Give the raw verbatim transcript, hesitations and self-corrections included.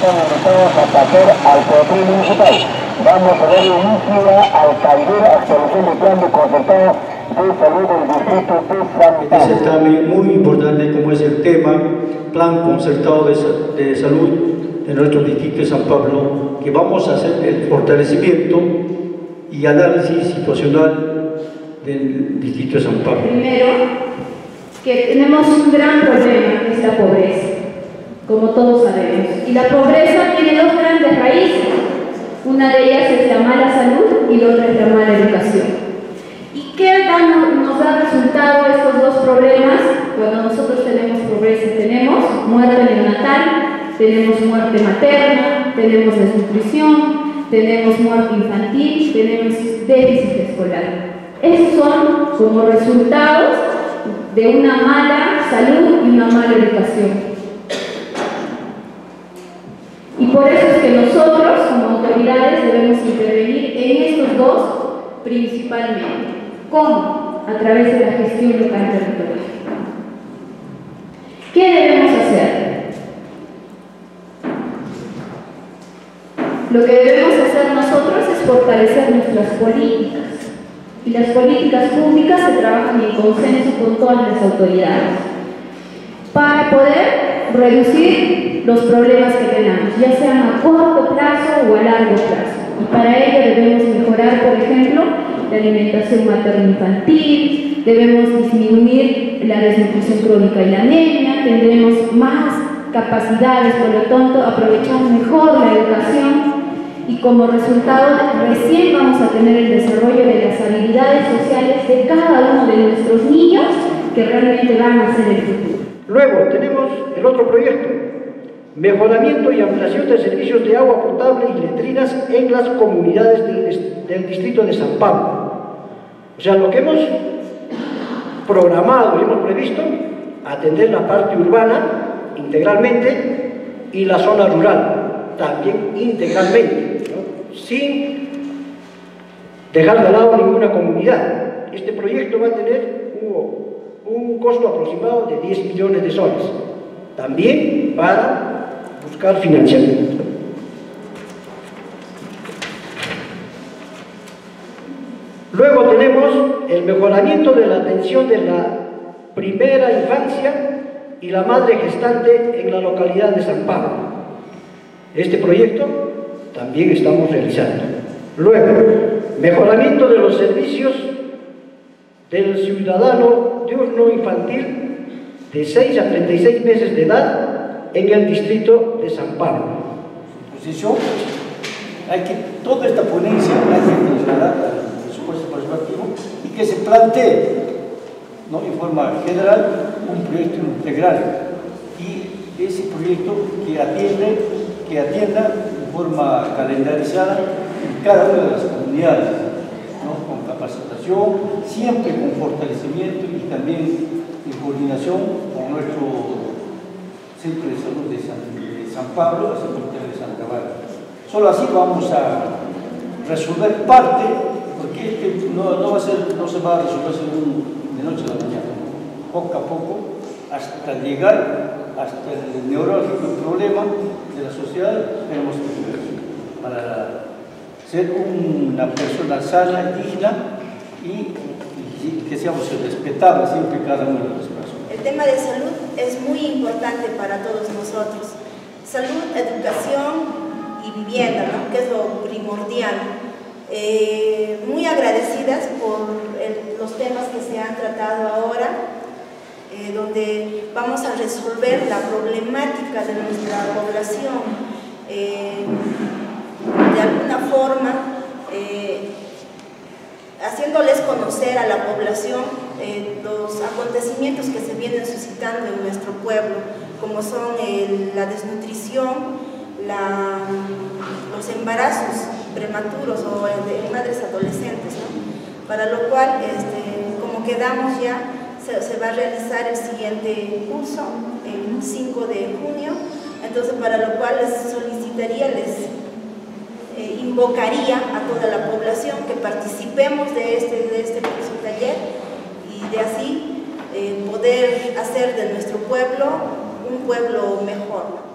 están invitados a pasar al cuartel municipal. Vamos a dar inicio al taller actualización del plan de concertado de salud del distrito de San Pablo. Este certamen muy importante como es el tema plan concertado de, de salud de nuestro distrito de San Pablo, que vamos a hacer el fortalecimiento y análisis situacional del distrito de San Pablo. Primero, que tenemos un gran problema, que es la pobreza, como todos sabemos. Y la pobreza tiene dos grandes raíces. Una de ellas es la mala salud y la otra es la mala educación. ¿Y qué dan, nos da resultado estos dos problemas? Cuando nosotros tenemos pobreza, tenemos muerte neonatal, tenemos muerte materna, tenemos desnutrición, tenemos muerte infantil, tenemos déficit escolar. Esos son como resultados de una mala salud y una mala educación. Y por eso es que nosotros, como autoridades, debemos intervenir en estos dos principalmente. ¿Cómo? A través de la gestión local territorial. ¿Qué debemos hacer? Lo que debemos hacer nosotros es fortalecer nuestras políticas. Y las políticas públicas se trabajan en consenso con todas las autoridades para poder reducir los problemas que tenemos, ya sean a corto plazo o a largo plazo. Y para ello debemos mejorar, por ejemplo, la alimentación materno-infantil, debemos disminuir la desnutrición crónica y la anemia, tendremos más capacidades, por lo tanto, aprovechar mejor la educación y como resultado recién vamos a tener el desarrollo de las habilidades sociales de cada uno de nuestros niños que realmente van a ser el futuro. Luego tenemos el otro proyecto, mejoramiento y ampliación de servicios de agua potable y letrinas en las comunidades del, del distrito de San Pablo. O sea, lo que hemos programado y hemos previsto, atender la parte urbana integralmente y la zona rural también integralmente, ¿no? Sin dejar de lado ninguna comunidad. Este proyecto va a tener un, un costo aproximado de diez millones de soles, también para buscar financiamiento. Luego tenemos el mejoramiento de la atención de la primera infancia y la madre gestante en la localidad de San Pablo. Este proyecto también estamos realizando. Luego, mejoramiento de los servicios del ciudadano diurno infantil de seis a treinta y seis meses de edad en el distrito de San Pablo. Posición, hay que toda esta ponencia hay que trasladar al presupuesto participativo y que se plantee, ¿no?, en forma general un proyecto integral y ese proyecto que atiende, que atienda de forma calendarizada en cada una de las comunidades, ¿no?, con capacitación, siempre con fortalecimiento y también en coordinación con nuestro Centro de Salud de San, de San Pablo, la Secretaría de Santa Bárbara. Solo así vamos a resolver parte, porque este no, no, va a ser, no se va a resolver según de noche a la mañana, poco a poco, hasta llegar hasta el neurálgico problema de la sociedad. Tenemos que para ser una persona sana, digna y, y que seamos respetables siempre cada una de las personas. El tema de salud es muy importante para todos nosotros. Salud, educación y vivienda, ¿no?, que es lo primordial. Eh, muy agradecidas por el, los temas que se han tratado ahora, eh, donde vamos a resolver la problemática de nuestra población, eh, de alguna forma, eh, haciéndoles conocer a la población eh, los acontecimientos que se vienen suscitando en nuestro pueblo, como son el, la desnutrición, la, los embarazos prematuros o de madres adolescentes, ¿no?, para lo cual, este, como quedamos ya, se, se va a realizar el siguiente curso, el cinco de junio, entonces para lo cual les solicitaría, les eh, invocaría a toda la población que participemos de este, de este curso taller y de así eh, poder hacer de nuestro pueblo un pueblo mejor, ¿no?